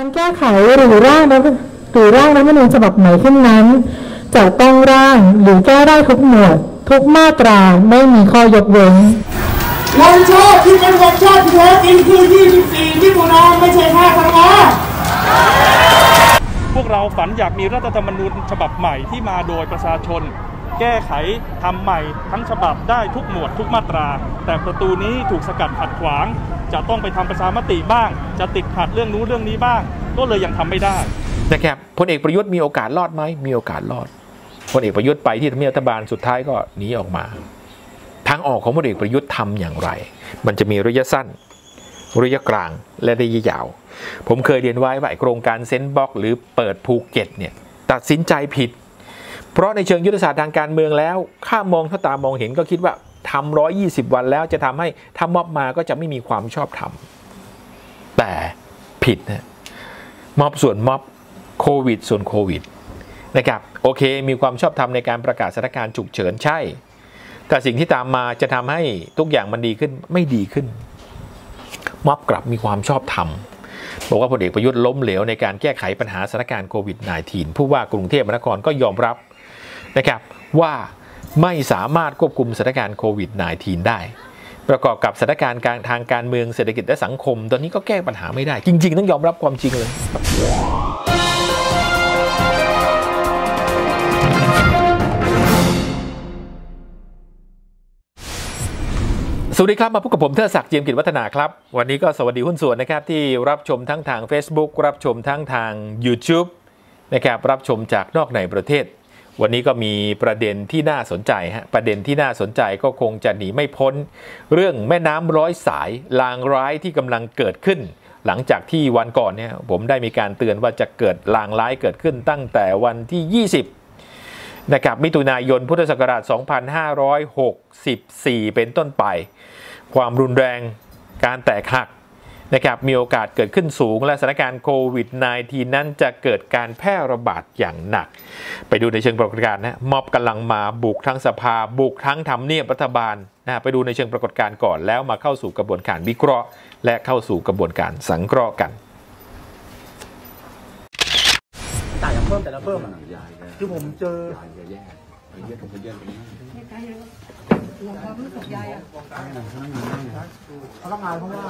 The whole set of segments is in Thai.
แก้ไขหรือร่างรัฐธรรมนูญฉบับใหม่ขึ้นนั้นจะต้องร่างหรือแก้ได้ทุกหมวดทุกมาตราไม่มีข้อยกเว้นวันชาติที่เป็นวันชาติที่แท้จริงคือ24มิถุนายนไม่ใช่5 ธันวาคมพวกเราฝันอยากมีรัฐธรรมนูญฉบับใหม่ที่มาโดยประชาชนแก้ไขทำใหม่ทั้งฉบับได้ทุกหมวดทุกมาตราแต่ประตูนี้ถูกสกัดขัดขวางจะต้องไปทำประชามติบ้างจะติดขัดเรื่องนู้นเรื่องนี้บ้างก็เลยยังทำไม่ได้นะครับพลเอกประยุทธ์มีโอกาสรอดไหมมีโอกาสรอดพลเอกประยุทธ์ไปที่ทำเนียบรัฐบาลสุดท้ายก็หนีออกมาทางออกของพลเอกประยุทธ์ทำอย่างไรมันจะมีระยะสั้นระยะกลางและระยะยาวผมเคยเรียนไว้ว่าโครงการเซนต์บ็อกหรือเปิดภูเก็ตเนี่ยตัดสินใจผิดเพราะในเชิงยุทธศาสตร์ทางการเมืองแล้วข้ามองถ้าตามองเห็นก็คิดว่าทำ120 วันแล้วจะทำให้ถ้าม็อบมาก็จะไม่มีความชอบธรรมแต่ผิดนะม็อบส่วนม็อบโควิดส่วนโควิดนะครับโอเคมีความชอบธรรมในการประกาศสถานการณ์ฉุกเฉินใช่แต่สิ่งที่ตามมาจะทำให้ทุกอย่างมันดีขึ้นไม่ดีขึ้นม็อบกลับมีความชอบธรรมบอกว่าพลเอกประยุทธ์ล้มเหลวในการแก้ไขปัญหาสถานการณ์โควิด -19 ผู้ว่ากรุงเทพมหานครก็ยอมรับนะครับว่าไม่สามารถควบคุมสถานการณ์โควิด -19 ได้ประกอบกับสถานการณ์ทางการเมืองเศรษฐกิจและสังคมตอนนี้ก็แก้ปัญหาไม่ได้จริงๆต้องยอมรับความจริงเลยสวัสดีครับมาพบกับผมเทิดศักดิ์เจียมกิจวัฒนาครับวันนี้ก็สวัสดีหุ้นส่วนนะครับที่รับชมทั้งทาง Facebook รับชมทั้งทาง YouTube นะครับรับชมจากนอกในประเทศวันนี้ก็มีประเด็นที่น่าสนใจฮะประเด็นที่น่าสนใจก็คงจะหนีไม่พ้นเรื่องแม่น้ำร้อยสายลางร้ายที่กำลังเกิดขึ้นหลังจากที่วันก่อนเนี่ยผมได้มีการเตือนว่าจะเกิดลางร้ายเกิดขึ้นตั้งแต่วันที่20นะครับมิถุนายนพุทธศักราช2564เป็นต้นไปความรุนแรงการแตกหักนะครับมีโอกาสเกิดขึ้นสูงและสถานการณ์โควิด -19 นั้นจะเกิดการแพร่ระบาดอย่างหนักไปดูในเชิงปรากฏการณ์นะม็อบกำลังมาบุกทั้งสภาบุกทั้งทำเนียบรัฐบาลนะไปดูในเชิงปรากฏการณ์ก่อนแล้วมาเข้าสู่กระบวนการวิเคราะห์และเข้าสู่กระบวนการสังเคราะห์กันจ่ายเพิ่มแต่ละเพิ่มคือผมเจอลงความรู้สึกยายอ่ะเขาทำงานเพราะว่า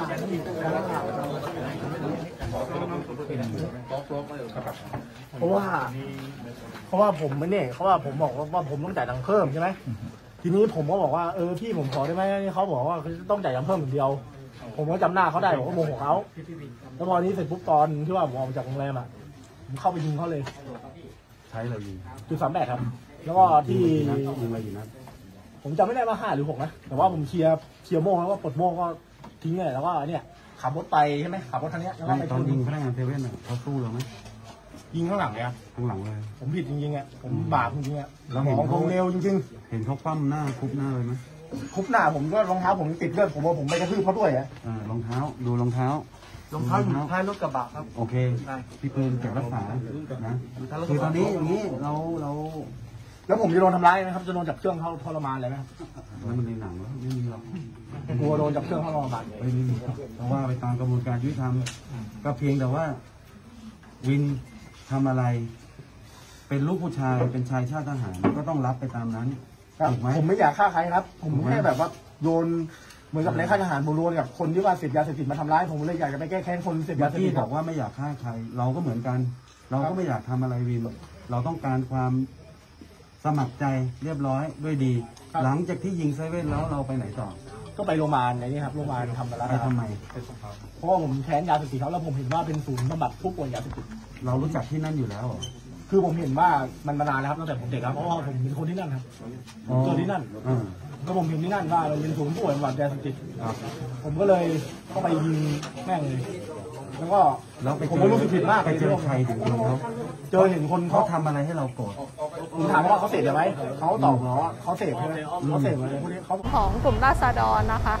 เพราะว่าผมเนี่ยเขาว่าผมบอกว่าผมต้องจ่ายตังค์เพิ่มใช่ไหมทีนี้ผมก็บอกว่าพี่ผมขอได้ไหมเขาบอกว่าต้องจ่ายตังค์เพิ่มอย่างเดียวผมก็จำหน้าเขาได้ผมก็โมโหเขาแล้วพอนี้เสร็จปุ๊บตอนที่ว่าผมออกจากโรงแรมอ่ะผมเข้าไปยิงเขาเลยใช้อะไรยิง .38ครับแล้วก็ที่ผมจำไม่ได้ว่า5 หรือ 6นะแต่ว่าผมเคลียร์โม่งแล้วก็ปลดโม่งก็ทิ้งเลยแล้วก็เนี่ยขับรถไปใช่ไหมขับรถทางนี้แล้วก็ไปตอนยิงพนักงานเซเว่นเขาสู้เราไหมยิงข้างหลังเลยครับข้างหลังเลยผมผิดจริงๆอ่ะผมบาปจริงๆอ่ะแล้วของคงเร็วจริงๆเห็นเขาคว่ำหน้าคุบหน้าเลยไหมคุบหน้าผมก็รองเท้าผมติดเลือดผมว่าผมไปกระทืบเขาด้วยอ่ะรองเท้าดูรองเท้าอยู่ท้ายรถกระบะครับโอเคพี่ปืนเก็บรักษานะคือตอนนี้อย่างนี้เราแล้วผมจะโดนทำร้ายไหมครับจะโดนจับเครื่องเข้าทรมานเลยไหมแล้วมันในหนังไม่มีหรอกกลัวโดนจับเครื่องเข้าทรมานไม่มีเพราะว่าไปตามกระบวนการยุติธรรมก็เพียงแต่ว่าวินทำอะไรเป็นลูกผู้ชายเป็นชายชาติทหารก็ต้องรับไปตามนั้นถูกไหมผมไม่อยากฆ่าใครครับผมแค่แบบว่าโดนเหมือนกับในค่ายทหารโบราณกับคนที่ว่าเสพยาเสพติดมาทำร้ายผมเลยอยากจะไปแก้แค้นคนเสพยาเสพติดบอกว่าไม่อยากฆ่าใครเราก็เหมือนกันเราก็ไม่อยากทำอะไรวินเราต้องการความสมัครใจเรียบร้อยด้วยดีหลังจากที่ยิงเซเว่นแล้วเราไปไหนต่อก็ไปโรงพยาบาลนี่ครับโรงพยาบาลทำแล้วไปทำไมเพราะว่าผมแค้นยาเสพติดเขาแล้วผมเห็นว่าเป็นศูนย์บำบัดผู้ป่วยยาเสพติดเรารู้จักที่นั่นอยู่แล้วคือผมเห็นว่ามันมานานแล้วครับตั้งแต่ผมเด็กครับเพราะว่าผมเป็นคนที่นั่นครับเกิดที่นั่นก็ผมเห็นที่นั่นว่ามันเป็นศูนย์ผู้ป่วยบำบัดยาเสพติดผมก็เลยเข้าไปยิงแม่งเลยแล้วก็ผมก็รู้สึกผิดมากไปเจอใครถึงเขาเห็นคนเขาทำอะไรให้เราโกรธผมถามว่าเขาเสพไหมเขาตอบว่าเขาเสพเลยเขาเสพอะไรพวกนี้เขาของกลุ่มราษฎรนะคะ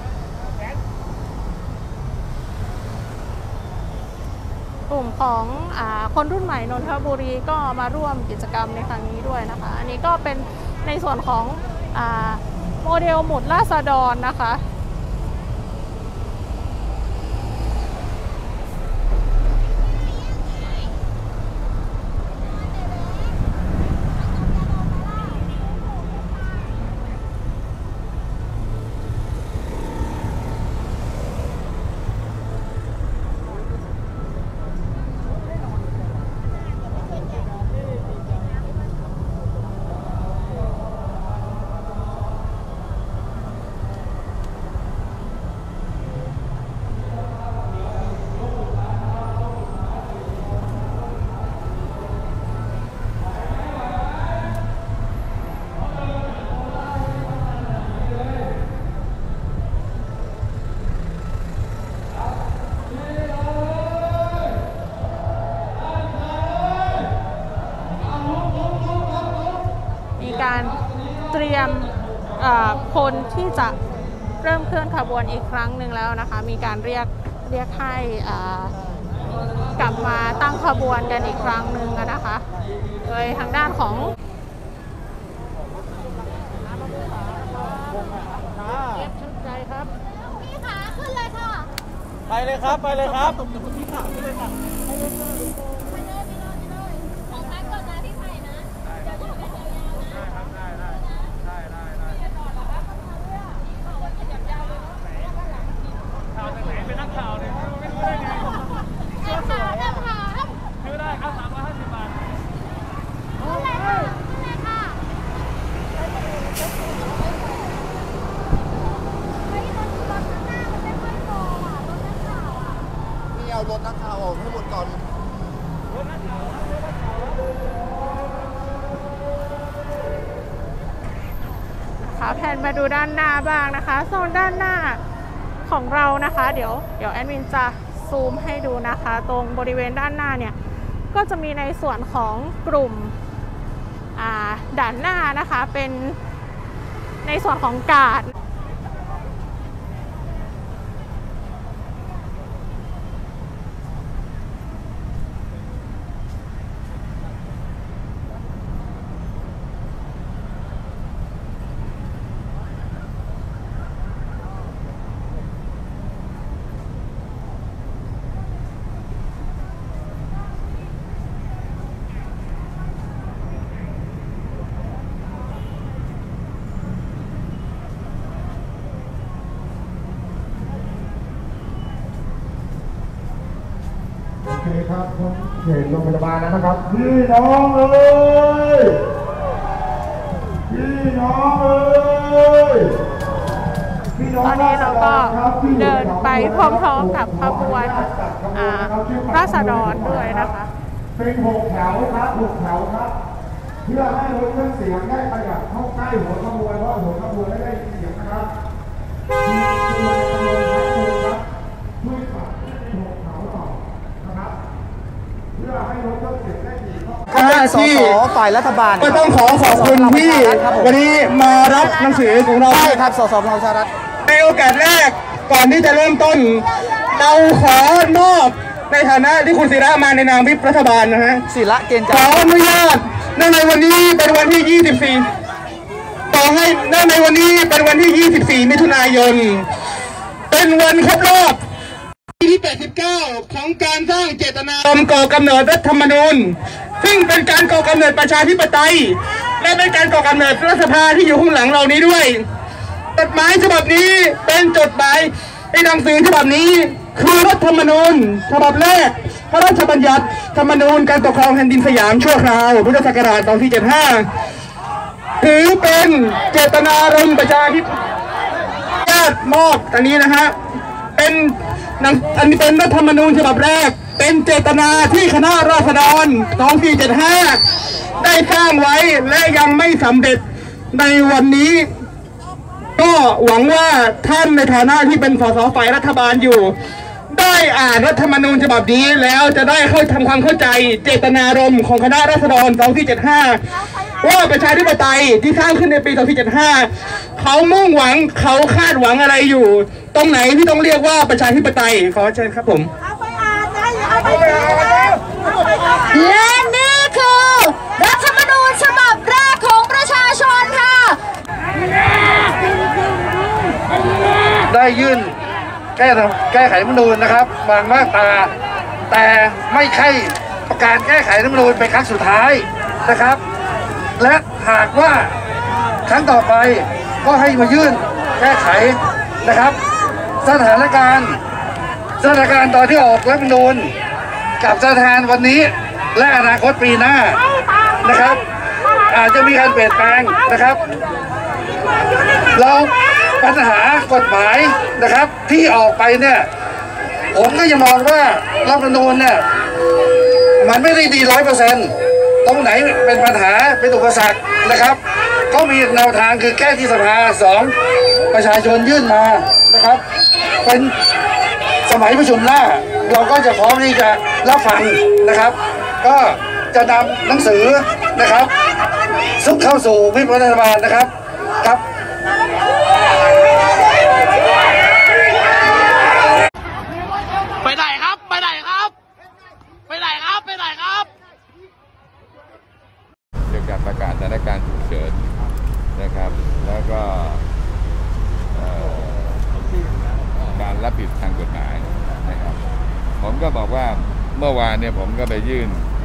กลุ่มของคนรุ่นใหม่นนทบุรีก็มาร่วมกิจกรรมในครั้งนี้ด้วยนะคะอันนี้ก็เป็นในส่วนของโมเดลหมุดราษฎรนะคะเตรียมคนที่จะเริ่มเคลื่อนขบวนอีกครั้งหนึ่งแล้วนะคะมีการเรียกให้กลับมาตั้งขบวนกันอีกครั้งหนึ่งนะคะโดยทางด้านของใจครับพี่ขาขึ้นเลยค่ะไปเลยครับไปเลยครับพี่ขาขึ้นเลยค่ะไปเลยของพักก่อนนะพี่ไผ่นะเดี๋ยวจะไปยาวๆนะครับได้ข่าวจากไหนเป็นนักข่าวเลยไม่รู้ได้ไงเสื้อสวยซื้อได้ครับ350 บาทขึ้นเลยค่ะเอารถนักข่าวออกให้หมดก่อนแผนมาดูด้านหน้าบ้างนะคะโซนด้านหน้าของเรานะคะเดี๋ยวแอดมินจะซูมให้ดูนะคะตรงบริเวณด้านหน้าเนี่ยก็จะมีในส่วนของกลุ่มด่านหน้านะคะเป็นในส่วนของการ์ดโอเคครับเขตโรงพยาบาลแล้วนะครับพี่น้องเอ้ยพี่น้องเอ้ยตอนนี้เราก็เดินไปพร้อมๆกับขบวนราษฎรด้วยนะคะเป็น6 แถวครับ6 แถวครับเพื่อให้รถเครื่องเสียงได้ขยับเข้าใกล้หัวขบวนเพราะหัวขบวนได้เสียงนะครับช่วยปัด6 แถวต่อนะครับเพื่อให้รถเครื่องเสียงได้ดีที่ฝ่ายรัฐบาลก็ต้องขอบคุณที่วันนี้มารับหนังสือของเราครับสสพลังประชารัฐในโอกาสแรกก่อนที่จะเริ่มต้นเราขอมอบในฐานะที่คุณศิระมาในนามวิปรัฐบาลนะฮะศิระเกณฑ์ขออนุญาตในวันนี้เป็นวันที่24ต่อให้ในวันนี้เป็นวันที่24 มิถุนายนเป็นวันครบรอบปีที่89ของการสร้างเจตนารมณ์ก่อกำเนิดรัฐธรรมนูญซึ่งเป็นการก่อกำเนิดประชาธิปไตยและเป็นการก่อกำเนิดรัฐสภาที่อยู่ข้างหลังเรานี้ด้วยจดหมายฉบับนี้เป็นจดหมายในหนังสือฉบับนี้คือรัฐธรรมนูญฉบับแรกพระราชบัญญัติธรรมนูญการปกครองแผ่นดินสยามชั่วคราวพุทธศักราช2475ถือเป็นเจตนารมณ์ประชาธิปไตยมอบอันนี้นะฮะอันนี้เป็นรัฐธรรมนูญฉบับแรกเป็นเจตนาที่คณะราษฎร2475ได้สร้างไว้และยังไม่สำเร็จในวันนี้ก็หวังว่าท่านในฐานะที่เป็นส.ส.ฝ่ายรัฐบาลอยู่ได้อ่านรัฐธรรมนูญฉบับนี้แล้วจะได้ทำความเข้าใจเจตนารมณ์ของคณะราษฎร2475ว่าประชาธิปไตยที่สร้างขึ้นในปี2475เขามุ่งหวังเขาคาดหวังอะไรอยู่ตรงไหนที่ต้องเรียกว่าประชาธิปไตยขอเชิญครับผมและนี่คือรัฐธรรมนูญฉบับแรกของประชาชนค่ะได้ยื่นแก้ไขรัฐธรรมนูญนะครับบางมาตราแต่ไม่ใช่การแก้ไขรัฐธรรมนูญเป็นครั้งสุดท้ายนะครับและหากว่าครั้งต่อไปก็ให้มายื่นแก้ไขนะครับสถานการณ์ตอนที่ออกรัฐธรรมนูญกับสถานวันนี้และอนาคตปีหน้านะครับอาจจะมีการเปลี่ยนแปลงนะครับเราปัญหากฎหมายนะครับที่ออกไปเนี่ยผมก็ยังมองว่ารัฐธรรมนูญเนี่ยมันไม่ได้ดี 100%ตรงไหนเป็นปัญหาเป็นอุปสรรคนะครับก็มีแนวทางคือแก้ที่สภา2ประชาชนยื่นมานะครับเป็นสมัยประชุมหน้าเราก็จะพร้อมที่จะรับฟังนะครับก็จะนำหนังสือนะครับซึ่งเข้าสู่วิปรัฐบาลนะครับไปไหนครับไปไหนครับไปไหนครับไปไหนครับเกี่ยวกับประกาศสถานการณ์ฉุกเฉินนะครับแล้วก็การรับผิดทางกฎหมายนะครับผมก็บอกว่าเมื่อวานเนี่ยผมก็ไปยื่น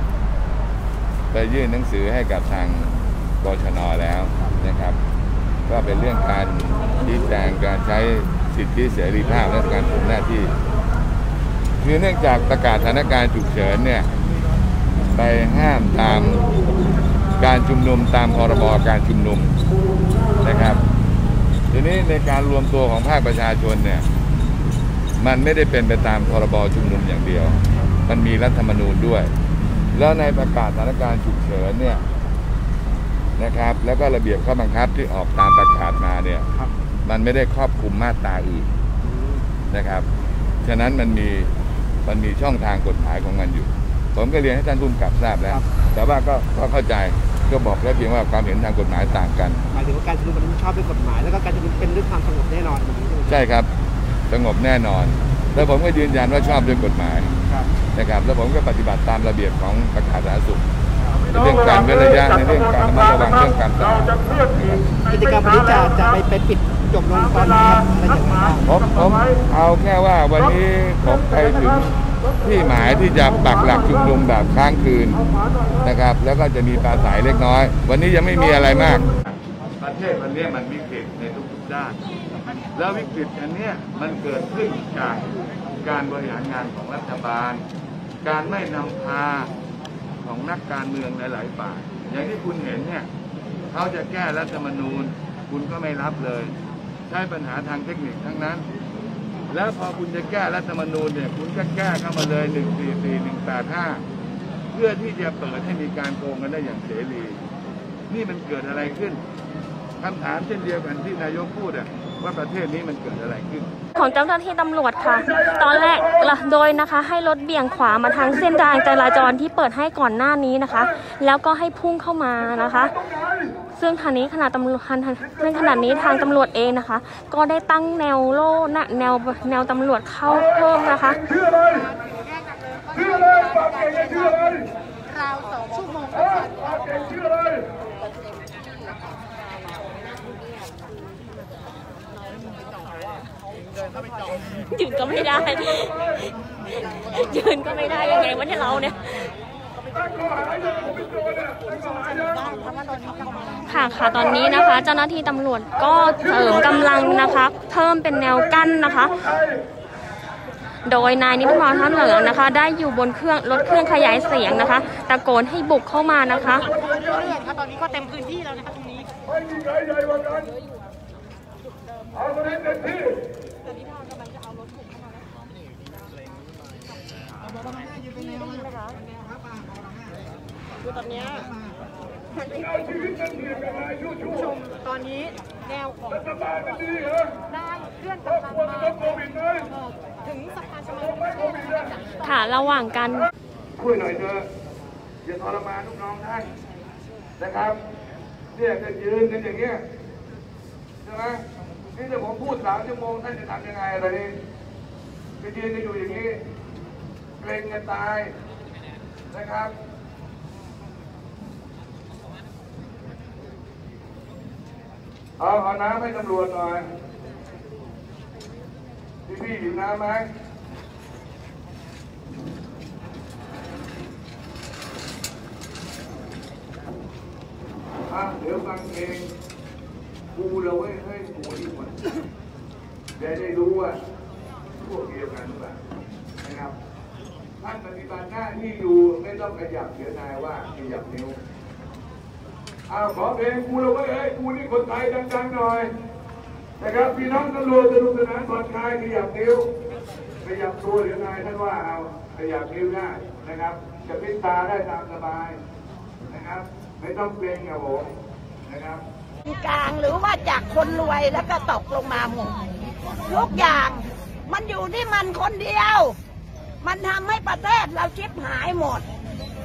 หนังสือให้กับทางกชน.แล้วนะครับก็เป็นเรื่องการชี้แจงการใช้สิทธิเสรีภาพและการทำหน้าที่คือเนื่องจากประกาศสถานการณ์ฉุกเฉินเนี่ยไปห้ามตามการชุมนุมตามพรบการชุมนุมนะครับทีนี้ในการรวมตัวของภาคประชาชนเนี่ยมันไม่ได้เป็นไปตามพรบชุมนุมอย่างเดียวมันมีรัฐธรรมนูญด้วยแล้วในประกาศสถานการณ์ฉุกเฉินเนี่ยนะครับแล้วก็ระเบียบข้อบังคับที่ออกตามประกาศมาเนี่ยมันไม่ได้ครอบคลุมมาตราอื่นนะครับฉะนั้นมันมีช่องทางกฎหมายของมันอยู่ผมก็เรียนให้ท่านผู้กำกับทราบแล้วแต่ว่าก็เข้าใจก็บอกแค่เพียงว่าความเห็นทางกฎหมายต่างกันหมายถึงว่าการชุมนุมมันชอบด้วยกฎหมายแล้วก็การชุมนุมเป็นด้วยความสงบแน่นอนใช่ครับสงบแน่นอนแล้วผมก็ยืนยันว่าชอบด้วยกฎหมายนะครับแล้วผมก็ปฏิบัติตามระเบียบของประกาศสาธารณสุขในเรื่องการเว้นระยะในเรื่องการระมัดระวังเรื่องการต่างกิจกรรมวันนี้จะไปปิดจบลงตอนนี้อะไรอย่างไรผมเอาแค่ว่าวันนี้ผมไปถึงที่หมายที่จะปักหลักชุมนุมแบบค้างคืนนะครับแล้วก็จะมีปราศัยเล็กน้อยวันนี้ยังไม่มีอะไรมากประเทศวันนี้มันวิกฤตในทุกๆด้านแล้ววิกฤตอันนี้มันเกิดขึ้นจากการบริหารงานของรัฐบาลการไม่นำพาของนักการเมืองหลายๆฝ่ายอย่างที่คุณเห็นเนี่ยเขาจะแก้รัฐธรรมนูญคุณก็ไม่รับเลยใช้ปัญหาทางเทคนิคทั้งนั้นแล้วพอคุณจะแก้รัฐธรรมนูญเนี่ยคุณก็แก้เข้ามาเลย144 185เพื่อที่จะเปิดให้มีการโกงกันได้อย่างเสรีนี่มันเกิดอะไรขึ้นคำถามเช่นเดียวกันที่นายกพูดว่าประเทศนี้มันเกิดอะไรขึ้นของเจ้าหน้าที่ตำรวจค่ะตอนแรกโดยนะคะให้รถเบี่ยงขวามาทางเส้นทางจราจรที่เปิดให้ก่อนหน้านี้นะคะแล้วก็ให้พุ่งเข้ามานะคะซึ่งขณะนี้ทางตำรวจเองนะคะก็ได้ตั้งแนวโล่แนวตำรวจเข้าเพิ่มนะคะราว2 ชั่วโมงยืนก็ไม่ได้ยืนก็ไม่ได้ยังไงวะเนี่ยเราเนี่ยค่ะตอนนี้นะคะเจ้าหน้าที่ตำรวจก็เสริมกำลังนะคะเพิ่มเป็นแนวกั้นนะคะโดยนายนิติพรท่านเหลืองนะคะได้อยู่บนรถเครื่องขยายเสียงนะคะตะโกนให้บุกเข้ามานะคะตอนนี้ก็เต็มพื้นที่แล้วนะคะตรงนี้ไม่มีใครใหญ่กว่ากันเอาคนนี้เต็มที่คือตอนนี้ผู้ชมตอนนี้แนวของได้เคลื่อนกำลังมาถึงสะพานชลประทานค่ะระหว่างกันช่วยหน่อยเถอะอย่าทรมานลูกน้องท่านนะครับเนี่ยจะยืนกันอย่างเงี้ยใช่ไหมนี่ถ้าผมพูด3 ชั่วโมงท่านจะทำยังไงอะไรนี่จะยืนกันอยู่อย่างนี้เกรงกันตายนะครับเอาน้ำให้ตำรวจหน่อยพี่หิวน้ำไหมเดี๋ยวฟังเพลงกูเราเว้ยให้กูดีกว่าจะได้รู้ว่าพวกเดียวกันหรือเปล่านะครับท่านปฏิบัติหน้าที่อยู่ไม่ต้องขยับเดี๋ยวนายว่าขยับนิ้วขอเพลงกูเราเว้ยให้กูนี่คนไทยดังๆหน่อยนะครับพี่น้องตำรวจสนุกสนานผ่อนคลายขยับนิ้วขยับตัวเดี๋ยวนายท่านว่าเอาขยับนิ้วได้นะครับจะพิจารณาได้ตามสบายนะครับไม่ต้องเกรงครับผมนะครับกลางหรือว่าจากคนรวยแล้วก็ตกลงมาหมดทุกอย่างมันอยู่ที่มันคนเดียวมันทำให้ประเทศเราชิบหายหมด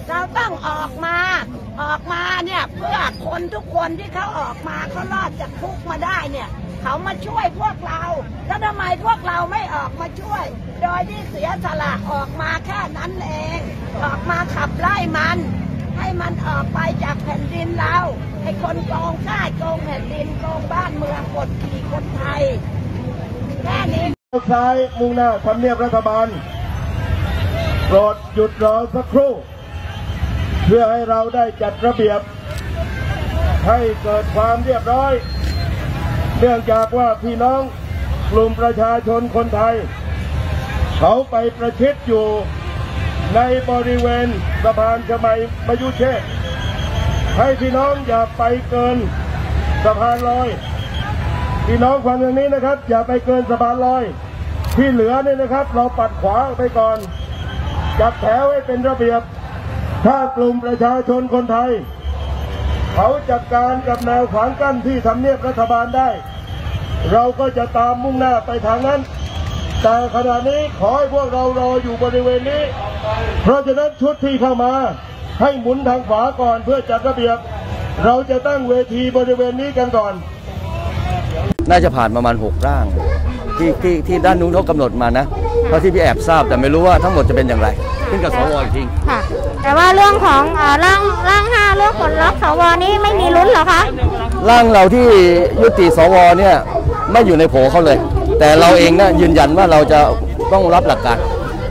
เราต้องออกมาเนี่ยเพื่อคนทุกคนที่เขาออกมาเขารอดจากคุกมาได้เนี่ยเขามาช่วยพวกเราแล้วทำไมพวกเราไม่ออกมาช่วยโดยที่เสียสละออกมาแค่นั้นเองออกมาขับไล่มันให้มันออกไปจากแผ่นดินเราไอ้คนโกงชาติโกงแผ่นดินโกงบ้านเมืองกดขี่คนไทยแค่นี้ซ้ายมุ่งหน้าทำเนียบรัฐบาลโปรดหยุดรอสักครู่เพื่อให้เราได้จัดระเบียบให้เกิดความเรียบร้อยเนื่องจากว่าพี่น้องกลุ่มประชาชนคนไทยเขาไปประชิดอยู่ในบริเวณสะพานชมัยมยุเชษฐ์ให้พี่น้องอย่าไปเกินสะพานลอยพี่น้องฟังอย่างนี้นะครับอย่าไปเกินสะพานลอยที่เหลือเนี่ยนะครับเราปัดขวาไปก่อนจัดแถวให้เป็นระเบียบถ้ากลุ่มประชาชนคนไทยเขาจัดการกับแนวขวางกั้นที่ทำเนียบรัฐบาลได้เราก็จะตามมุ่งหน้าไปทางนั้นแต่ขณะนี้ขอให้พวกเรารออยู่บริเวณนี้เพราะฉะนั้นชุดที่เข้ามาให้หมุนทางขวาก่อนเพื่อจัดระเบียบเราจะตั้งเวทีบริเวณนี้กันก่อนน่าจะผ่านประมาณ6ร่างที่ด้านนู้นเขากำหนดมานะเท่าที่พี่แอบทราบแต่ไม่รู้ว่าทั้งหมดจะเป็นอย่างไรขึ้นกับสวอีกทีค่ะแต่ว่าเรื่องของร่าง5เรื่องผลลัพธ์สวนี่ไม่มีลุ้นเหรอคะร่างเราที่ยุติสวเนี่ยไม่อยู่ในโผเขาเลยแต่เราเองนะยืนยันว่าเราจะต้องรับหลักการ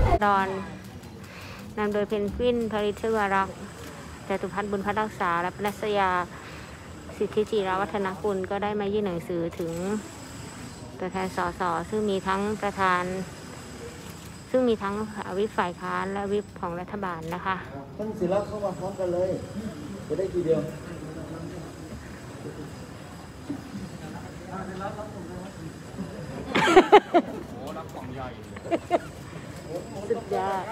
นำโดยเพนกวินผลิตวรักษ์จตุพัฒน์บุญพัฒน์รักษาและปนัสยาสิทธิจิรวัฒนกุลก็ได้มายื่นหนังสือถึงตัวแทนสสซึ่งมีทั้งวิปฝ่ายค้านและวิปของรัฐบาลนะคะท่านศิระเข้ามาพร้อมกันเลยจะได้ทีเดียวสุดยอด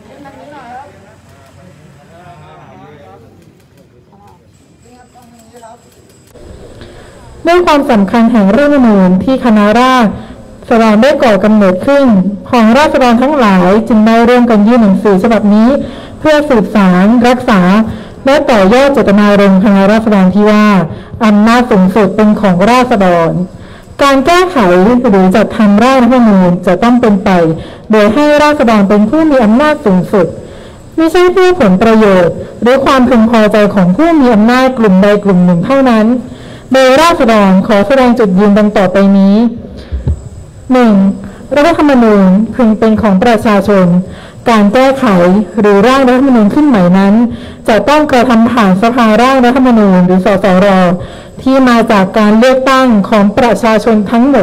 ด้วยความสำคัญแห่งรัฐธรรมนูญที่คณะราษฎรได้ก่อกำเนิดขึ้นของราษฎรทั้งหลายจึงได้ร่วมกันยื่นหนังสือฉบับนี้เพื่อสืบสานรักษาและต่อยอดเจตนารมณ์คณะราษฎรที่ว่าอำนาจสูงสุดเป็นของราษฎรการแก้ไขหรือจัดทำร่างรัฐธรรมนูญจะต้องเป็นไปโดยให้ราษฎรเป็นผู้มีอำนาจสูงสุดไม่ใช่เพื่อผลประโยชน์หรือความพึงพอใจของผู้มีอำนาจกลุ่มใดกลุ่มหนึ่งเท่านั้นโดยราษฎรขอแสดงจุดยืนดังต่อไปนี้ 1. รัฐธรรมนูญพึงเป็นของประชาชนการแก้ไขหรือร่างรัฐธรรมนูญขึ้นใหม่นั้นจะต้องกระทำผ่านสภาร่างรัฐธรรมนูญหรือสสรที่มาจากการเลือกตั้งของประชาชนทั้งหมด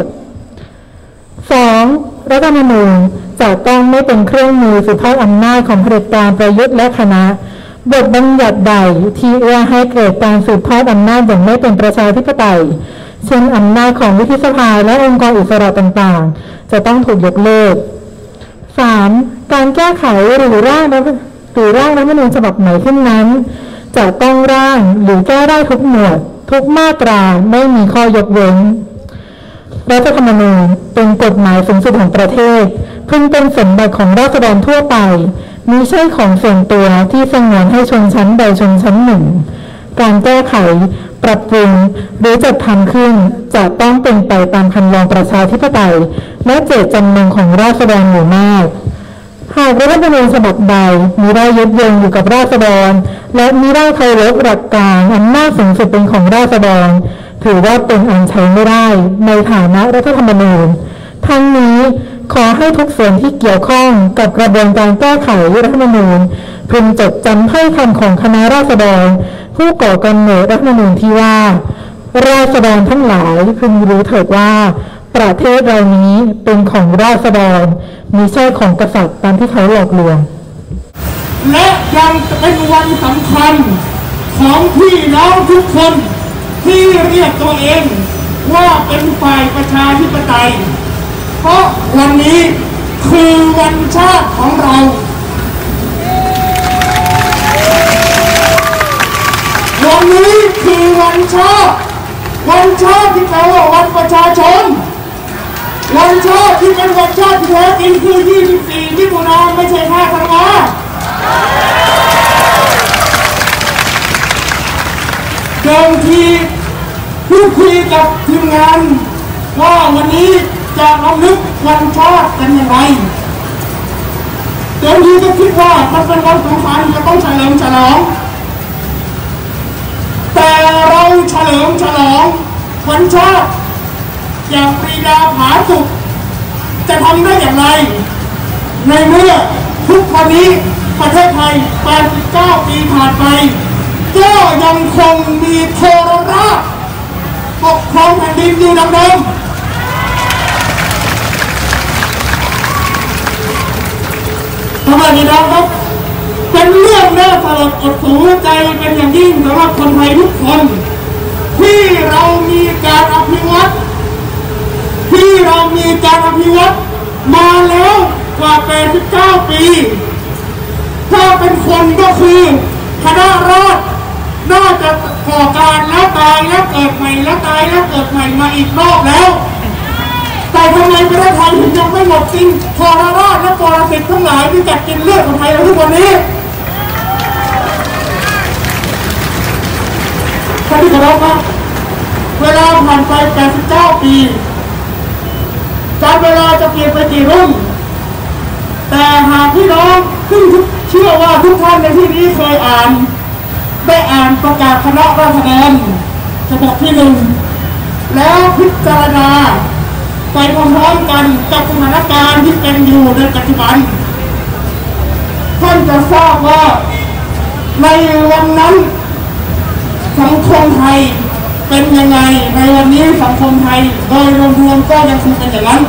2. รัฐธรรมนูญจะต้องไม่เป็นเครื่องมือสืบทอดอำนาจของเผด็จการประยุทธ์และคณะบทบัญญัติใดที่เอื้อให้เกิดการสืบทอดอำนาจอย่างไม่เป็นประชาธิปไตยเช่นอำนาจของวุฒิสภาและองค์กรอิสระต่างๆจะต้องถูกยกเลิก 3. การแก้ไขหรือร่างรัฐธรรมนูญฉบับใหม่ขึ้นนั้นจะต้องร่างหรือแก้ได้ทุกหมวดทุกมาตราไม่มีข้อยกเว้นรัฐธรรมนูญเป็นกฎหมายสูงสุดของประเทศพึงเป็นสมบัติของราษฎรทั่วไปมิใช่ของส่วนตัวที่สงวนให้ชนชั้นใดชนชั้นหนึ่งการแก้ไขปรับปรุงหรือจัดทำขึ้นจะต้องเป็นไปตามคำลองประชาธิปไตยและเจตจำนงของราษฎรหมู่มากหากรัฐธรรมนูญฉบับใดมิได้ยึดโยงอยู่กับราษฎรและมิได้เคารพหลักการอำนาจสูงสุดเป็นของราษฎรถือว่าเป็นอันใช้ไม่ได้ในฐานะรัฐธรรมนูญทั้งนี้ขอให้ทุกส่วนที่เกี่ยวข้องกับกระบวนการแก้ไขรัฐธรรมนูญพึงจดจำถ้อยคำของคณะราษฎรผู้ก่อกำเนิดรัฐธรรมนูญที่ว่าราษฎรทั้งหลายพึงรู้เถิดว่าประเทศเรานี้เป็นของราษฎรมิใช่ของกษัตริย์ตามที่เขาหลอกลวงและยังเป็นวันสำคัญของพี่น้องทุกคนที่เรียกตัวเองว่าเป็นฝ่ายประชาธิปไตยเพราะวันนี้คือวันชาติของเราวันนี้คือวันชาติที่แปลว่าวันประชาชนวันชาติที่เป็นวันชาติที่แท้จริงคือ24 มิถุนายนไม่ใช่5 ธันวาคมเดิมทีพูดคุยกับทีมงานว่าวันนี้จะรำลึกวันชาติกันอย่างไรเดิมทีก็คิดว่ามันเป็นวันสำคัญจะต้องเฉลิมฉลองแต่เราเฉลิมฉลองวันชาติอย่างปรีดาผาสุกจะทำได้อย่างไรในเมื่อทุกวันนี้ประเทศไทย89 ปีผ่านไปก็ยังคงมีโทรราชปกครองแผ่นดินอยู่ดังเดิมทำไมพี่น้องครับเป็นเรื่องน่าสลดอดสูใจเป็นอย่างยิ่งสำหรับคนไทยทุกคนที่เรามีการอภิวัตมาแล้วกว่า89 ปีถ้าเป็นคนก็คือคณะราษฎรน่าจะก่อการแล้วตายแล้วเกิดใหม่แล้วตายแล้วเกิดใหม่มาอีกรอบแล้วแต่ทำไมประเทศไทยถึงยังไม่หมดสิ้นทรราชและปรสิตทั้งหลายที่กัดกินเลือดของไทยทุกวันนี้ท่านที่เคารพครับเวลาผ่านไป89 ปีการเวลาจะเปลี่ยนไปกี่รุ่นแต่หากพี่น้องซึ่งเชื่อว่าทุกท่านในที่นี้เคยได้อ่านประกาศคณะราษฎรฉบับที่ 1แล้วพิจารณาไปพร้อมๆกันกับสถานการณ์ที่เป็นอยู่ในปัจจุบันท่านจะทราบว่าในวันนั้นสังคมไทยเป็นยังไงในวันนี้สังคมไทยโดยรวมๆก็ยังคงเป็นอย่างนั้น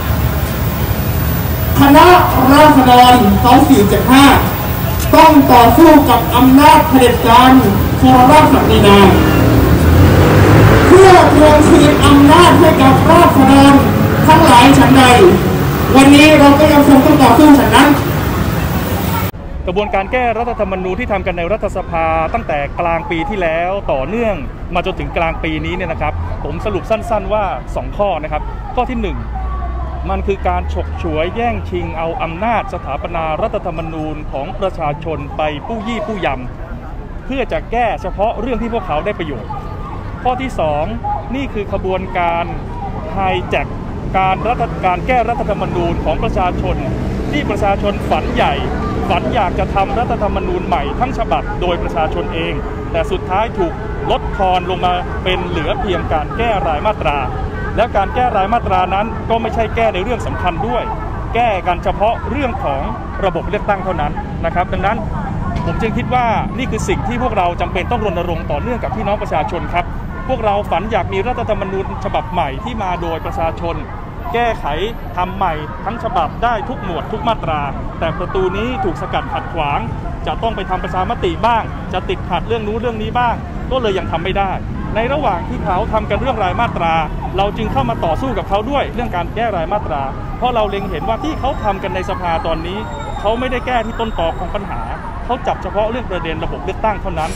คณะราษฎร2475ต้องต่อสู้กับอำนาจเผด็จการทรราชศักดินาเพื่อทวงคืนอำนาจให้กับราษฎรทั้งหลายฉันใดวันนี้เราก็ยังคงต้องต่อสู้ฉันนั้นกระบวนการแก้รัฐธรรมนูญที่ทำกันในรัฐสภาตั้งแต่กลางปีที่แล้วต่อเนื่องมาจนถึงกลางปีนี้เนี่ยนะครับผมสรุปสั้นๆว่า2ข้อนะครับข้อที่1มันคือการฉกฉวยแย่งชิงเอาอำนาจสถาปนารัฐธรรมนูญของประชาชนไปปู้ยี่ปู้ยำเพื่อจะแก้เฉพาะเรื่องที่พวกเขาได้ประโยชน์ข้อที่2นี่คือขบวนการไฮแจ็คการแก้รัฐธรรมนูญของประชาชนที่ประชาชนฝันใหญ่ฝันอยากจะทำรัฐธรรมนูญใหม่ทั้งฉบับโดยประชาชนเองแต่สุดท้ายถูกลดทอนลงมาเป็นเหลือเพียงการแก้รายมาตราและการแก้รายมาตรานั้นก็ไม่ใช่แก้ในเรื่องสำคัญด้วยแก้กันเฉพาะเรื่องของระบบเลือกตั้งเท่านั้นนะครับดังนั้นผมจึงคิดว่านี่คือสิ่งที่พวกเราจำเป็นต้องรณรงค์ต่อเนื่องกับพี่น้องประชาชนครับพวกเราฝันอยากมีรัฐธรรมนูญฉบับใหม่ที่มาโดยประชาชนแก้ไขทำใหม่ทั้งฉบับได้ทุกหมวดทุกมาตราแต่ประตูนี้ถูกสกัดขัดขวางจะต้องไปทำประชามติบ้างจะติดขัดเรื่องนู้นเรื่องนี้บ้างก็เลยยังทำไม่ได้ในระหว่างที่เขาทำกันเรื่องรายมาตราเราจึงเข้ามาต่อสู้กับเขาด้วยเรื่องการแก้รายมาตราเพราะเราเล็งเห็นว่าที่เขาทำกันในสภาตอนนี้เขาไม่ได้แก้ที่ต้นตอของปัญหาเขาจับเฉพาะเรื่องประเด็นระบบเลือกตั้งเท่านั้น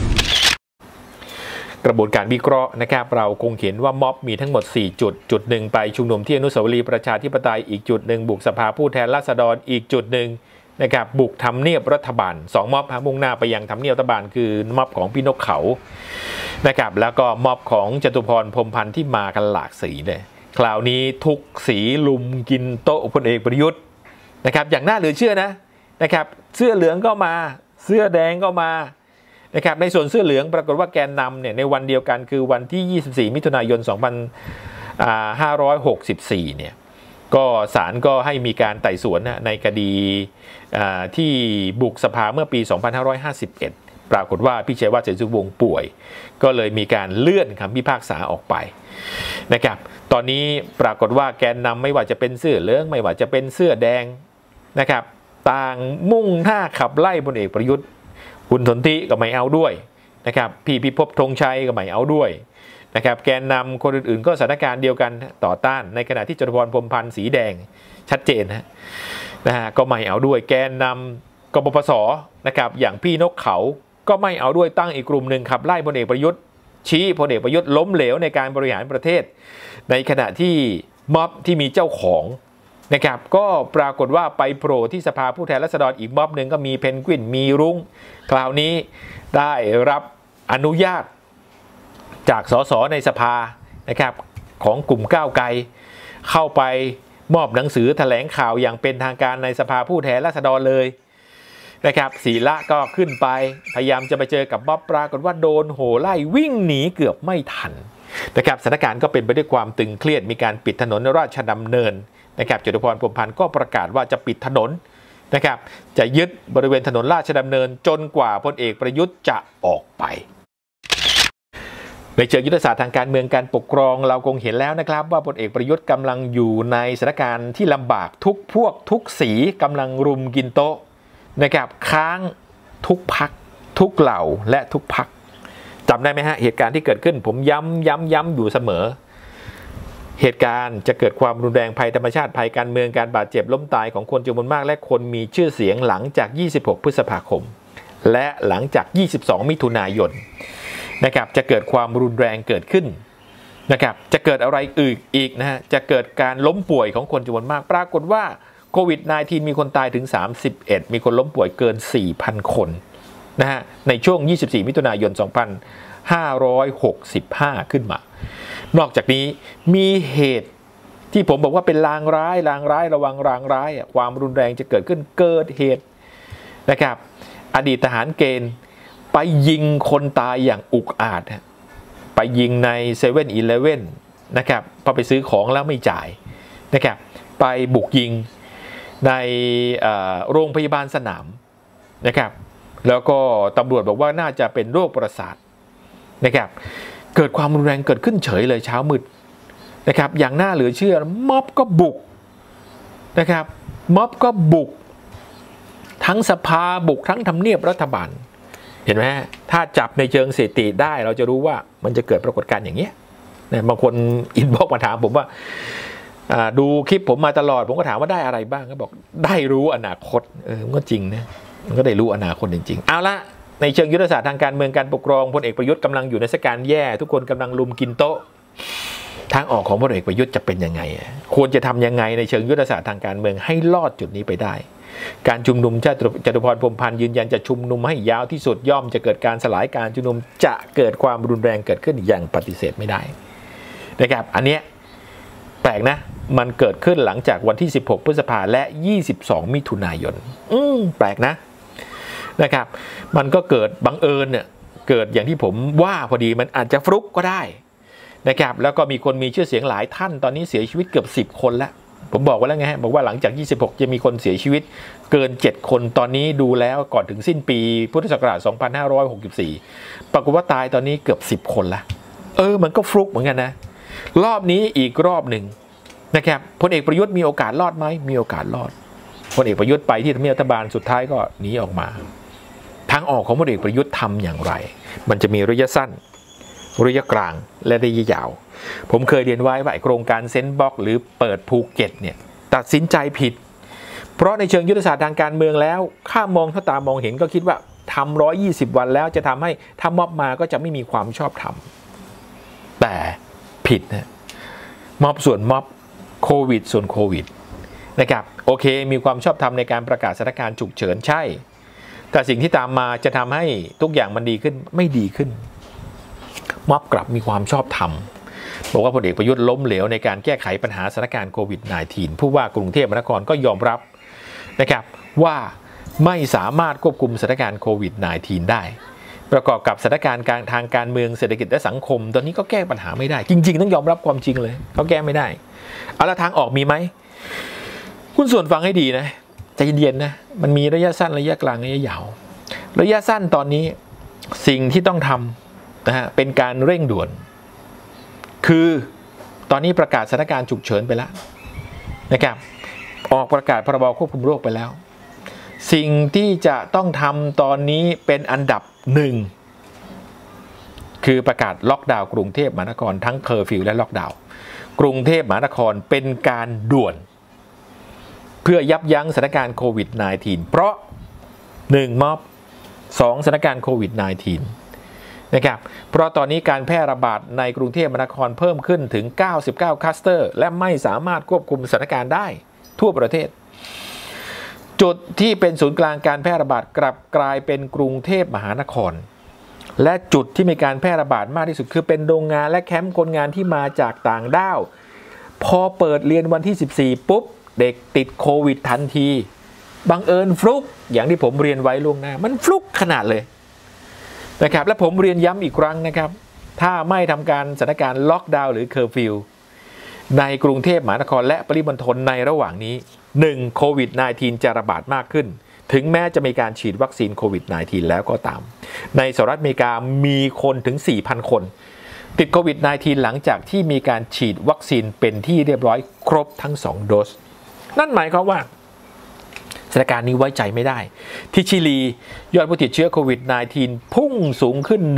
กระบวนการวิเคราะห์นะครับเราคงเห็นว่าม็อบมีทั้งหมด4จุดหนึ่งไปชุมนุมที่อนุสาวรีย์ประชาธิปไตยอีกจุดหนึ่งบุกสภาผู้แทนราษฎรอีกจุดหนึ่งนะครับบุกทำเนียบรัฐบาล2ม็อบมุ่งหน้าไปยังทำเนียบรัฐบาลคือม็อบของพี่นกเขานะครับแล้วก็ม็อบของจตุพรพรหมพันธ์ที่มากันหลากสีเลยคราวนี้ทุกสีลุมกินโต๊ะพลเอกประยุทธ์นะครับอย่างน่าเหลือเชื่อนะครับเสื้อเหลืองก็มาเสื้อแดงก็มานะครับในส่วนเสื้อเหลืองปรากฏว่าแกนนำเนี่ยในวันเดียวกันคือวันที่24มิถุนายน2564เนี่ยก็ศาลก็ให้มีการไต่สวนในคดีที่บุกสภาเมื่อปี2551ปรากฏว่าพี่ชัยวัฒน์ เสนสุวงศ์ป่วยก็เลยมีการเลื่อนคำพิพากษาออกไปนะครับตอนนี้ปรากฏว่าแกนนำไม่ว่าจะเป็นเสื้อเหลืองไม่ว่าจะเป็นเสื้อแดงนะครับต่างมุ่งหน้าขับไล่พลเอกประยุทธ์คุณสนธิก็ไม่เอาด้วยนะครับพี่พิภพธงชัยก็ไม่เอาด้วยนะครับแกนนำคนอื่นๆก็สถานการณ์เดียวกันต่อต้านในขณะที่จตุพรพรหมพันธ์สีแดงชัดเจนนะฮะก็ไม่เอาด้วยแกนนำกปปสนะครับอย่างพี่นกเขาก็ไม่เอาด้วยตั้งอีกกลุ่มหนึ่งขับไล่พลเอกประยุทธ์ชี้พลเอกประยุทธ์ล้มเหลวในการบริหารประเทศในขณะที่ม็อบที่มีเจ้าของนะครับก็ปรากฏว่าไปโผล่ที่สภาผู้แทนราษฎรอีกม็อบหนึ่งก็มีเพนกวินมีรุ้งคราวนี้ได้รับอนุญาตจากสสในสภานะครับของกลุ่มก้าวไกลเข้าไปมอบหนังสือแถลงข่าวอย่างเป็นทางการในสภาผู้แทนราษฎรเลยนะครับศีละก็ขึ้นไปพยายามจะไปเจอกับบ๊อบปรากฏว่าโดนโห่ไล่วิ่งหนีเกือบไม่ทันนะครับสถานการณ์ก็เป็นไปด้วยความตึงเครียดมีการปิดถนนราชดำเนินนะครับจตุพร พรหมพันธ์ก็ประกาศว่าจะปิดถนนนะครับจะยึดบริเวณถนนราชดำเนินจนกว่าพลเอกประยุทธ์จะออกไปในเชิงยุทธศาสตร์ทางการเมืองการปกครองเราคงเห็นแล้วนะครับว่าพลเอกประยุทธ์กำลังอยู่ในสถานการณ์ที่ลำบากทุกพวกทุกสีกำลังรุมกินโต๊ะนะครับค้างทุกพรรคทุกเหล่าและทุกพรรคจำได้ไหมฮะเหตุการณ์ที่เกิดขึ้นผมย้ำอยู่เสมอเหตุการณ์จะเกิดความรุนแรงภัยธรรมชาติภัยการเมืองการบาดเจ็บล้มตายของคนจำนวนมากและคนมีชื่อเสียงหลังจาก26 พฤษภาคมและหลังจาก22 มิถุนายนนะครับจะเกิดความรุนแรงเกิดขึ้นนะครับจะเกิดอะไรอีกนะฮะจะเกิดการล้มป่วยของคนจำนวนมากปรากฏว่าโควิด -19 มีคนตายถึง31มีคนล้มป่วยเกิน 4,000 คนนะฮะในช่วง24 มิถุนายน 2565 ขึ้นมานอกจากนี้มีเหตุที่ผมบอกว่าเป็นลางร้ายระวังลางร้ายความรุนแรงจะเกิดขึ้นเกิดเหตุนะครับอดีตทหารเกณฑ์ไปยิงคนตายอย่างอุกอาจไปยิงใน7-Eleven นะครับพอไปซื้อของแล้วไม่จ่ายนะครับไปบุกยิงในโรงพยาบาลสนามนะครับแล้วก็ตำรวจบอกว่าน่าจะเป็นโรคประสาทนะครับเกิดความรุนแรงเกิดขึ้นเฉยเลยเช้ามืดนะครับอย่างน่าเหลือเชื่อม็อบก็บุกนะครับม็อบก็บุกทั้งสภาบุกทั้งทำเนียบรัฐบาลเห็นไหมถ้าจับในเชิงสถิติได้เราจะรู้ว่ามันจะเกิดปรากฏการณ์อย่างเงี้ยนะบางคนอินบ็อกซ์มาถามผมว่าดูคลิปผมมาตลอดผมก็ถามว่าได้อะไรบ้างก็บอกได้รู้อนาคตมันก็จริงนะมันก็ได้รู้อนาคตจริงๆเอาละในเชิงยุทธศาสตร์ทางการเมืองการปกครองพลเอกประยุทธ์กำลังอยู่ในสถานการณ์แย่ทุกคนกำลังลุมกินโต๊ะทางออกของพลเอกประยุทธ์จะเป็นยังไงควรจะทำยังไงในเชิงยุทธศาสตร์ทางการเมืองให้รอดจุดนี้ไปได้การชุมนุมจตุพร พรหมพันธ์ยืนยันจะชุมนุมให้ยาวที่สุดย่อมจะเกิดการสลายการชุมนุมจะเกิดความรุนแรงเกิดขึ้นอย่างปฏิเสธไม่ได้นะครับอันเนี้ยแปลกนะมันเกิดขึ้นหลังจากวันที่16 พฤษภาคมและ22 มิถุนายนแปลกนะครับมันก็เกิดบังเอิญเนี่ยเกิดอย่างที่ผมว่าพอดีมันอาจจะฟลุกก็ได้นะครับแล้วก็มีคนมีชื่อเสียงหลายท่านตอนนี้เสียชีวิตเกือบ10 คนแล้วผมบอกไว้แล้วไงฮะบอกว่าหลังจาก26จะมีคนเสียชีวิตเกิน7 คนตอนนี้ดูแล้วก่อนถึงสิ้นปีพุทธศักราช2564ปรากฏว่าตายตอนนี้เกือบ10 คนละมันก็ฟลุกเหมือนกันนะรอบนี้อีกรอบหนึ่งนะครับพลเอกประยุทธ์มีโอกาสรอดไหมมีโอกาสรอดพลเอกประยุทธ์ไปที่ทำเนียบรัฐบาลสุดท้ายก็หนีออกมาทางออกของพลเอกประยุทธ์ทำอย่างไรมันจะมีระยะสั้นระยะกลางและระยะยาวผมเคยเรียนไว้ว่าโครงการเซ็นบ็อกหรือเปิดภูเก็ตเนี่ยตัดสินใจผิดเพราะในเชิงยุทธศาสตร์ทางการเมืองแล้วข้ามองถ้าตามองเห็นก็คิดว่าทำ120 วันแล้วจะทำให้ถ้าม็อบมาก็จะไม่มีความชอบธรรมแต่ผิดนะม็อบส่วนม็อบโควิดส่วนโควิดนะครับโอเคมีความชอบธรรมในการประกาศสถานการณ์ฉุกเฉินใช่แต่สิ่งที่ตามมาจะทำให้ทุกอย่างมันดีขึ้นไม่ดีขึ้นม็อบกลับมีความชอบธรรมบอกว่าพลเอกประยุทธ์ล้มเหลวในการแก้ไขปัญหาสถานการณ์โควิด -19 ผู้ว่ากรุงเทพมหานครก็ยอมรับนะครับว่าไม่สามารถควบคุมสถานการณ์โควิด -19 ได้ประกอบกับสถานการณ์ทางการเมืองเศรษฐกิจและสังคมตอนนี้ก็แก้ปัญหาไม่ได้จริงๆต้องยอมรับความจริงเลยเขาแก้ไม่ได้เอาละทางออกมีไหมคุณส่วนฟังให้ดีนะใจเย็นนะมันมีระยะสั้นระยะกลางระยะยาวระยะสั้นตอนนี้สิ่งที่ต้องทำนะฮะเป็นการเร่งด่วนคือตอนนี้ประกาศสถานการณ์ฉุกเฉินไปแล้วนะครับออกประกาศพรบควบคุมโรคไปแล้วสิ่งที่จะต้องทำตอนนี้เป็นอันดับ1คือประกาศล็อกดาวน์กรุงเทพมหานครทั้งเคอร์ฟิวและล็อกดาวน์กรุงเทพมหานครเป็นการด่วนเพื่อยับยั้งสถานการณ์โควิด -19 เพราะ1ม็อบ2สถานการณ์โควิด -19 นะครับเพราะตอนนี้การแพร่ระบาดในกรุงเทพมหานครเพิ่มขึ้นถึง99 คลัสเตอร์และไม่สามารถควบคุมสถานการณ์ได้ทั่วประเทศจุดที่เป็นศูนย์กลางการแพร่ระบาดกลับกลายเป็นกรุงเทพมหานครและจุดที่มีการแพร่ระบาดมากที่สุดคือเป็นโรงงานและแคมป์คนงานที่มาจากต่างด้าวพอเปิดเรียนวันที่14ปุ๊บเด็กติดโควิดทันทีบังเอิญฟลุกอย่างที่ผมเรียนไว้ล่วงหน้ามันฟลุกขนาดเลยนะครับและผมเรียนย้ำอีกครั้งนะครับถ้าไม่ทำการสถานการณ์ล็อกดาวน์หรือเคอร์ฟิวในกรุงเทพมหานครและปริมณฑลในระหว่างนี้1โควิด -19 จะระบาดมากขึ้นถึงแม้จะมีการฉีดวัคซีนโควิด -19 แล้วก็ตามในสหรัฐอเมริกามีคนถึง 4,000 คนติดโควิด -19 หลังจากที่มีการฉีดวัคซีนเป็นที่เรียบร้อยครบทั้ง2โดสนั่นหมายความว่าสถานการณ์นี้ไว้ใจไม่ได้ที่ชิลียอดผู้ติดเชื้อโควิด -19 พุ่งสูงขึ้น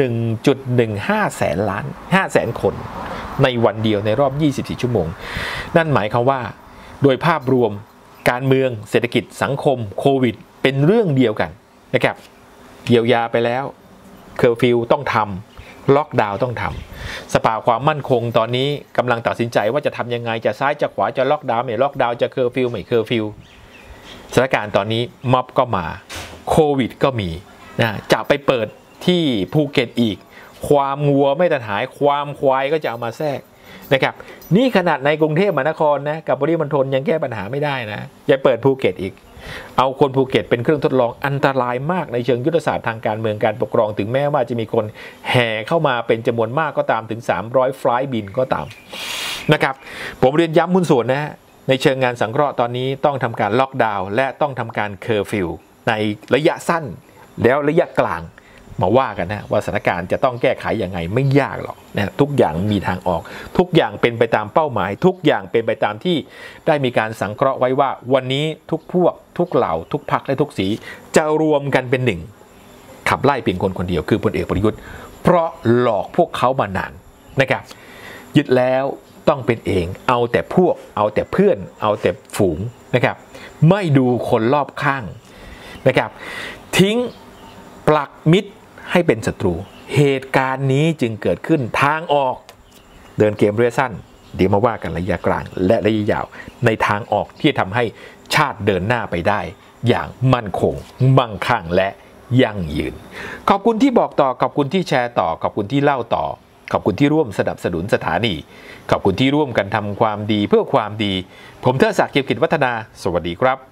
1.15 แสนคนในวันเดียวในรอบ24ชั่วโมงนั่นหมายความว่าโดยภาพรวมการเมืองเศรษฐกิจสังคมโควิดเป็นเรื่องเดียวกันนะครับเยียวยาไปแล้วเคอร์ฟิวต้องทำล็อกดาวน์ต้องทำสภาความมั่นคงตอนนี้กำลังตัดสินใจว่าจะทำยังไงจะซ้ายจะขวาจะล็อกดาวน์ไม่ล็อกดาวน์จะเคอร์ฟิวไม่เคอร์ฟิวสถานการณ์ตอนนี้ม็อบก็มาโควิดก็มีนะจะไปเปิดที่ภูเก็ตอีกความงัวไม่ตันหายความควายก็จะเอามาแทรกนะครับนี่ขนาดในกรุงเทพมหานครนะกับปริมณฑลยังแก้ปัญหาไม่ได้นะจะเปิดภูเก็ตอีกเอาคนภูเก็ตเป็นเครื่องทดลองอันตรายมากในเชิงยุทธศาสตร์ทางการเมืองการปกครองถึงแม้ว่าจะมีคนแห่เข้ามาเป็นจำนวนมากก็ตามถึง300ไฟล์บินก็ตามนะครับผมเรียนย้ำหุ้นส่วนนะในเชิงงานสังเคราะห์ตอนนี้ต้องทำการล็อกดาวน์และต้องทำการเคอร์ฟิวในระยะสั้นแล้วระยะกลางมาว่ากันนะว่าสถานการณ์จะต้องแก้ไขยังไงไม่ยากหรอกนะทุกอย่างมีทางออกทุกอย่างเป็นไปตามเป้าหมายทุกอย่างเป็นไปตามที่ได้มีการสังเคราะห์ไว้ว่าวันนี้ทุกพวกทุกเหล่าทุกพรรคและทุกสีจะรวมกันเป็นหนึ่งขับไล่เพียงคนคนเดียวคือพลเอกประยุทธ์เพราะหลอกพวกเขามานานนะครับยึดแล้วต้องเป็นเองเอาแต่พวกเอาแต่เพื่อนเอาแต่ฝูงนะครับไม่ดูคนรอบข้างนะครับทิ้งปลักมิตรให้เป็นศัตรูเหตุการณ์นี้จึงเกิดขึ้นทางออกเดินเกมระยะสั้นเดี๋ยวมาว่ากันระยะกลางและระยะยาวในทางออกที่ทำให้ชาติเดินหน้าไปได้อย่างมั่นคงมั่งคั่งและยั่งยืนขอบคุณที่บอกต่อขอบคุณที่แชร์ต่อขอบคุณที่เล่าต่อขอบคุณที่ร่วมสนับสนุนสถานีขอบคุณที่ร่วมกันทำความดีเพื่อความดีผมเทิดศักดิ์ เกียรติกิจวัฒนาสวัสดีครับ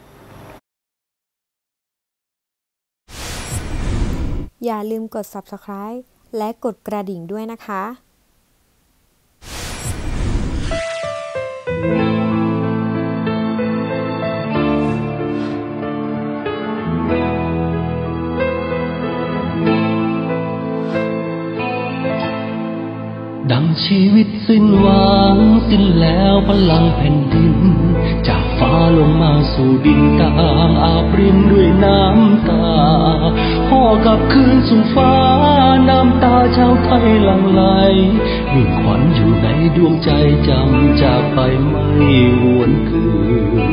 อย่าลืมกด Subscribe และกดกระดิ่งด้วยนะคะดังชีวิตสิ้นหวังสิ้นแล้วพลังแผ่นดินจากฟ้าลงมาสู่ดินต่างอาบรินด้วยน้ำตาห่อกลับคืนสู่ฟ้าน้ำตาชาวไทยหลั่งไหลมีขวัญอยู่ในดวงใจจำจากไปไม่หวนคืน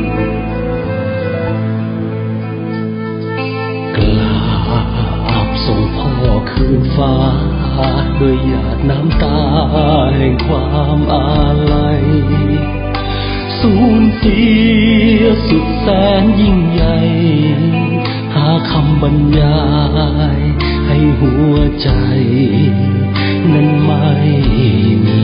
กราบส่งพ่อคืนฟ้าโดยหยาดน้ำตาแห่งความอาลัยสูญเสียสุดแสนยิ่งใหญ่หาคำบรรยายให้หัวใจนั้นไม่มี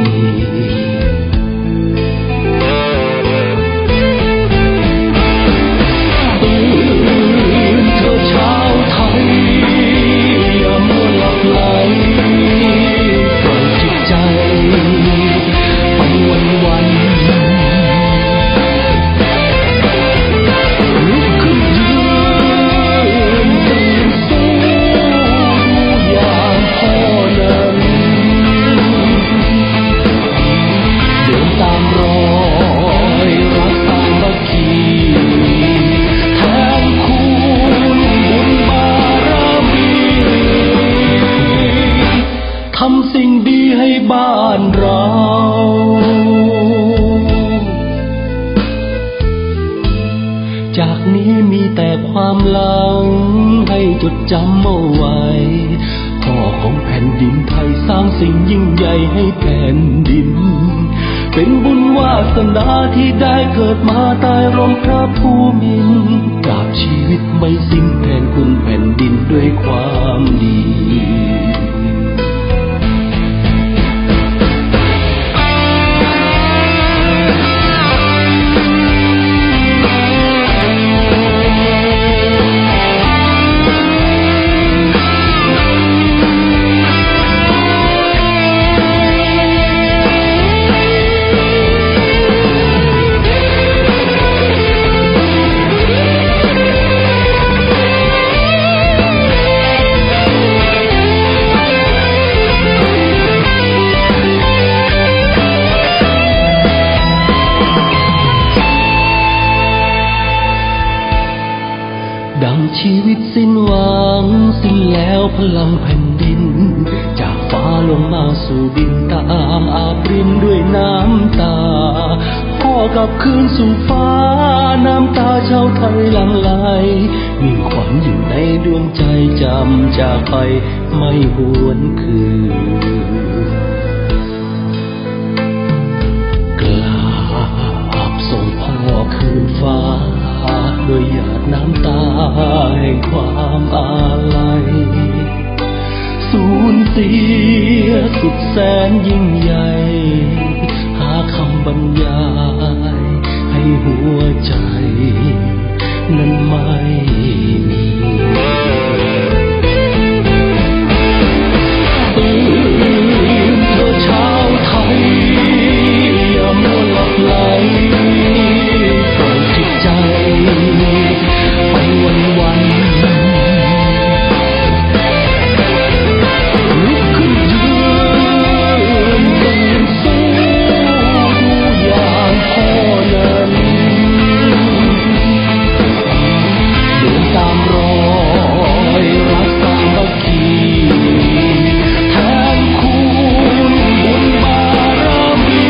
เธอชาวไทยอย่ามัวหลับไหลปล่อยจิตใจไปวันลุกขึ้นยืนตื่นสู้อย่างพ่อนั้นเดินตามรอยรักสามัคคีแทนคุณบุญบารมีทำสิ่งดีให้บ้านเราจากนี้มีแต่ความหลังให้จดจำเอาไว้พ่อของแผ่นดินไทยสร้างสิ่งยิ่งใหญ่ให้แผ่นดินเป็นบุญวาสนาที่ได้เกิดมาใต้ร่มพระภูมินทร์กราบชีวิตไม่สิ้นแทนคุณแผ่นดินด้วยความดีแล้วพลังแผ่นดินจากฟ้าลงมาสู่ดินต่างอาบรินด้วยน้ำตาพ่อกลับคืนสู่ฟ้าน้ำตาชาวไทยหลั่งไหลมิ่งขวัญอยู่ในดวงใจจำจากไปไม่หวนคืนกราบส่งพ่อคืนฟ้าโดยหยาดน้ำตาแห่งความอาลัยสูญเสียสุดแสนยิ่งใหญ่หาคำบรรยายให้หัวใจนั้นไม่มีตื่นเธอชาวไทยอย่ามัวหลับไหลปล่อยจิตใจไปวันลุกขึ้นยืนตื่นสู้ดูอย่างพ่อนั้นเดินตามรอยรักสามัคคีแทนคุณบุญบารมี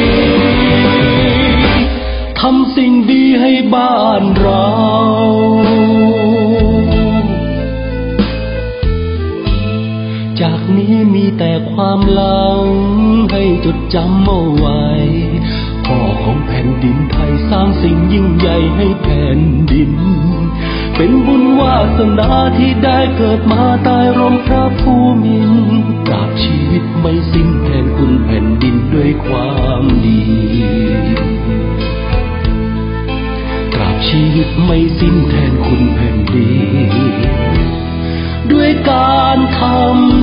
ทำสิ่งดีให้บ้านเราจากนี้มีแต่ความหลังให้จดจำเอาไว้พ่อของแผ่นดินไทยสร้างสิ่งยิ่งใหญ่ให้แผ่นดินเป็นบุญวาสนาที่ได้เกิดมาใต้ร่มพระภูมินทร์ตราบชีวิตไม่สิ้นแทนคุณแผ่นดินด้วยความดีตราบชีวิตไม่สิ้นแทนคุณแผ่นดินด้วยการทำ